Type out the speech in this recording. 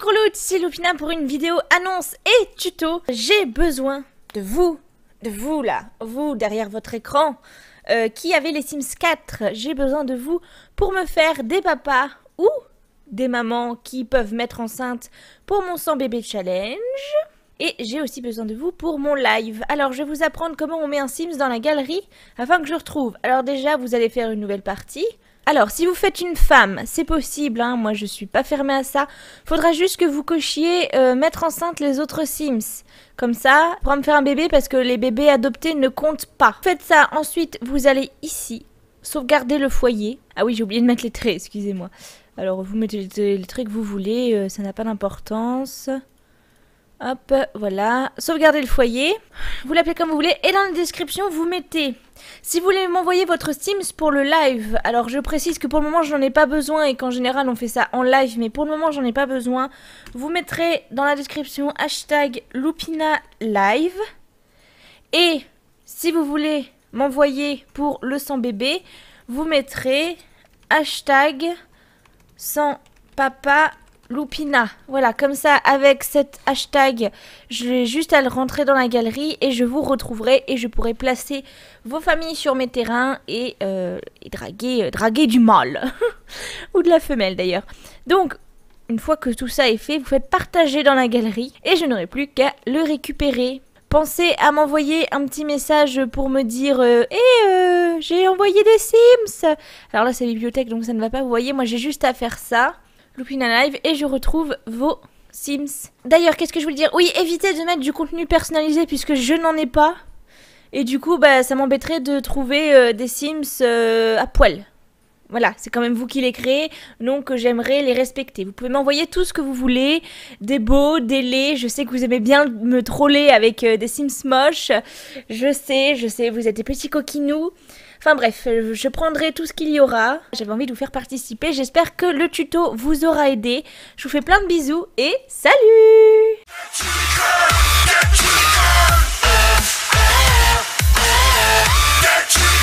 Microloot, c'est Lupina pour une vidéo annonce et tuto. J'ai besoin de vous là, vous derrière votre écran, qui avez les Sims 4. J'ai besoin de vous pour me faire des papas ou des mamans qui peuvent mettre enceinte pour mon 100 bébé challenge. Et j'ai aussi besoin de vous pour mon live. Alors je vais vous apprendre comment on met un Sims dans la galerie afin que je retrouve. Alors déjà vous allez faire une nouvelle partie. Alors si vous faites une femme, c'est possible, hein, moi je suis pas fermée à ça. Faudra juste que vous cochiez mettre enceinte les autres Sims. Comme ça, pour me faire un bébé parce que les bébés adoptés ne comptent pas. Faites ça, ensuite vous allez ici, sauvegarder le foyer. Ah oui j'ai oublié de mettre les traits, excusez-moi. Alors vous mettez les traits que vous voulez, ça n'a pas d'importance. Hop, voilà. Sauvegardez le foyer. Vous l'appelez comme vous voulez. Et dans la description, vous mettez... Si vous voulez m'envoyer votre Sims pour le live, alors je précise que pour le moment, j'en ai pas besoin et qu'en général, on fait ça en live. Mais pour le moment, j'en ai pas besoin. Vous mettrez dans la description hashtag Lupina Live. Et si vous voulez m'envoyer pour le 100 bébé, vous mettrez hashtag 100 papa Lupina. Voilà, comme ça, avec cet hashtag, je vais juste à le rentrer dans la galerie et je vous retrouverai et je pourrai placer vos familles sur mes terrains et draguer du mâle. Ou de la femelle d'ailleurs. Donc, une fois que tout ça est fait, vous faites partager dans la galerie et je n'aurai plus qu'à le récupérer. Pensez à m'envoyer un petit message pour me dire j'ai envoyé des Sims. Alors là, c'est la bibliothèque, donc ça ne va pas. Vous voyez, moi j'ai juste à faire ça. Lupina Live et je retrouve vos Sims. D'ailleurs, qu'est-ce que je voulais dire? Oui, évitez de mettre du contenu personnalisé puisque je n'en ai pas. Et du coup, bah, ça m'embêterait de trouver des Sims à poil. Voilà, c'est quand même vous qui les créez, donc j'aimerais les respecter. Vous pouvez m'envoyer tout ce que vous voulez, des beaux, des laids. Je sais que vous aimez bien me troller avec des Sims moches. Je sais, vous êtes des petits coquinous. Enfin bref, je prendrai tout ce qu'il y aura. J'avais envie de vous faire participer. J'espère que le tuto vous aura aidé. Je vous fais plein de bisous et salut! Get to the